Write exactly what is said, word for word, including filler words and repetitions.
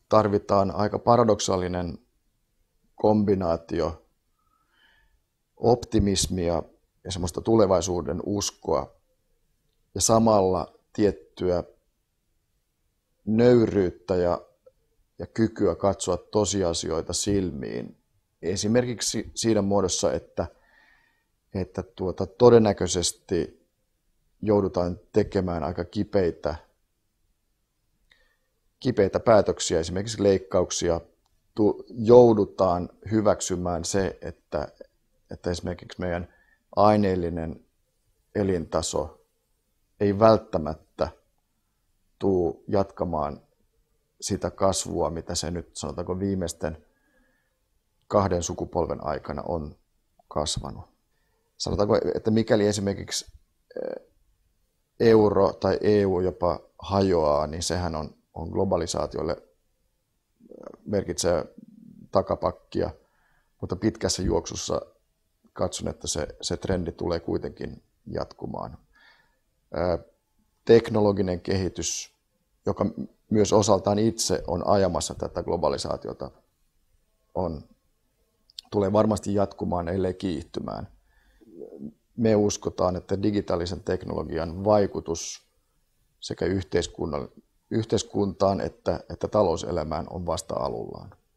tarvitaan aika paradoksaalinen kombinaatio optimismia ja semmoista tulevaisuuden uskoa ja samalla tiettyä nöyryyttä ja, ja kykyä katsoa tosiasioita silmiin. Esimerkiksi siinä muodossa, että, että tuota, todennäköisesti joudutaan tekemään aika kipeitä, kipeitä päätöksiä, esimerkiksi leikkauksia. Tu, joudutaan hyväksymään se, että, että esimerkiksi meidän aineellinen elintaso ei välttämättä tuu jatkamaan sitä kasvua, mitä se nyt sanotaanko viimeisten kahden sukupolven aikana on kasvanut. Sanotaanko, että mikäli esimerkiksi euro tai E U jopa hajoaa, niin sehän on, on globalisaatiolle merkitsee takapakkia, mutta pitkässä juoksussa katson, että se, se trendi tulee kuitenkin jatkumaan. Teknologinen kehitys, joka myös osaltaan itse on ajamassa tätä globalisaatiota, on, tulee varmasti jatkumaan, ellei kiihtymään. Me uskotaan, että digitaalisen teknologian vaikutus sekä yhteiskuntaan että, että talouselämään on vasta alullaan.